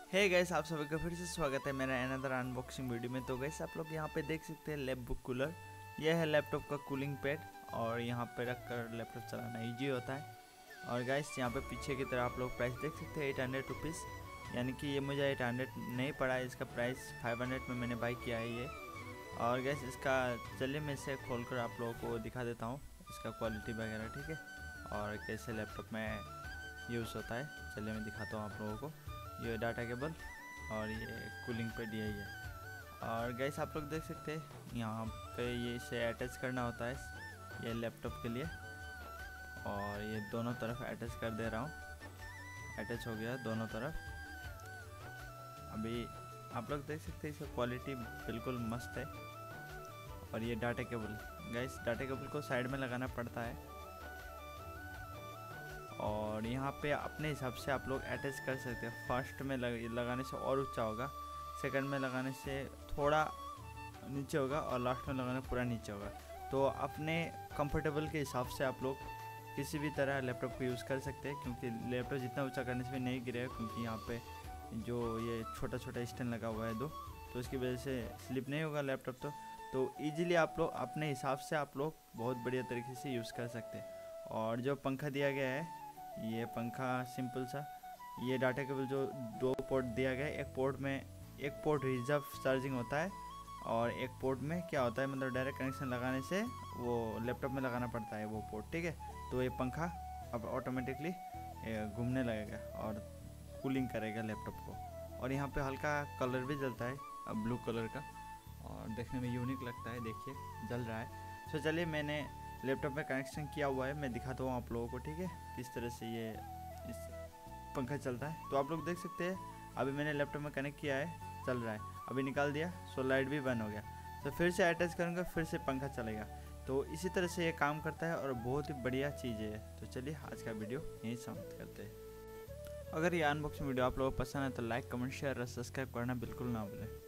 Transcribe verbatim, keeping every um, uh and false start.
Hey guys, आप सभी का फिर से स्वागत है मेरा अनदर अनबॉक्सिंग वीडियो में। तो गाइस आप लोग यहाँ पे देख सकते हैं लैप बुक कूलर। यह है लैपटॉप का कूलिंग पैड और यहाँ पे रखकर लैपटॉप चलाना इजी होता है। और गाइस यहाँ पे पीछे की तरफ आप लोग प्राइस देख सकते हैं एट हंड्रेड रुपीज़, यानी कि ये मुझे एट हंड्रेड नहीं पड़ा है, इसका प्राइस फाइव हंड्रेड में मैंने बाई किया है ये। और गैस इसका चलिए मैं इसे खोल कर आप लोगों को दिखा देता हूँ, इसका क्वालिटी वगैरह, ठीक है, और कैसे लैपटॉप में यूज़ होता है। चलिए मैं दिखाता हूँ आप लोगों को। ये डाटा केबल और ये कूलिंग पैड यही है। और गैस आप लोग देख सकते हैं यहाँ पे ये इसे अटैच करना होता है ये लैपटॉप के लिए, और ये दोनों तरफ अटैच कर दे रहा हूँ। अटैच हो गया दोनों तरफ। अभी आप लोग देख सकते हैं इसका क्वालिटी बिल्कुल मस्त है। और ये data cable, gas data cable को साइड में लगाना पड़ता है और यहाँ पे अपने हिसाब से आप लोग अटैच कर सकते हैं। फर्स्ट में लग, लगाने से और ऊंचा होगा, सेकंड में लगाने से थोड़ा नीचे होगा और लास्ट में लगाने पूरा नीचे होगा। तो अपने कंफर्टेबल के हिसाब से आप लोग किसी भी तरह लैपटॉप को यूज़ कर सकते हैं, क्योंकि लैपटॉप जितना ऊँचा करने से भी नहीं गिरेगा, क्योंकि यहाँ पे जो ये छोटा छोटा स्टैंड लगा हुआ है दो, तो इसकी वजह से स्लिप नहीं होगा लैपटॉप। तो तो ईजिली आप लोग अपने हिसाब से आप लोग बहुत बढ़िया तरीके से यूज़ कर सकते हैं। और जो पंखा दिया गया है, ये पंखा सिंपल सा, ये डाटा केबल जो दो पोर्ट दिया गया है, एक पोर्ट में एक पोर्ट रिजर्व चार्जिंग होता है और एक पोर्ट में क्या होता है, मतलब डायरेक्ट कनेक्शन लगाने से वो लैपटॉप में लगाना पड़ता है वो पोर्ट, ठीक है। तो ये पंखा अब ऑटोमेटिकली घूमने लगेगा और कूलिंग करेगा लैपटॉप को। और यहाँ पे हल्का कलर भी जलता है, अब ब्लू कलर का, और देखने में यूनिक लगता है, देखिए जल रहा है। तो चलिए मैंने लैपटॉप में कनेक्शन किया हुआ है, मैं दिखाता हूँ आप लोगों को, ठीक है, किस तरह से ये इस पंखा चलता है। तो आप लोग देख सकते हैं अभी मैंने लैपटॉप में कनेक्ट किया है, चल रहा है, अभी निकाल दिया सो लाइट भी बंद हो गया। तो फिर से अटैच करूँगा, फिर से पंखा चलेगा। तो इसी तरह से ये काम करता है और बहुत ही बढ़िया चीज़ है। तो चलिए आज का वीडियो यहीं समाप्त करते हैं। अगर ये अनबॉक्सिंग वीडियो आप लोगों को पसंद है तो लाइक, कमेंट, शेयर और सब्सक्राइब करना बिल्कुल ना भूलें।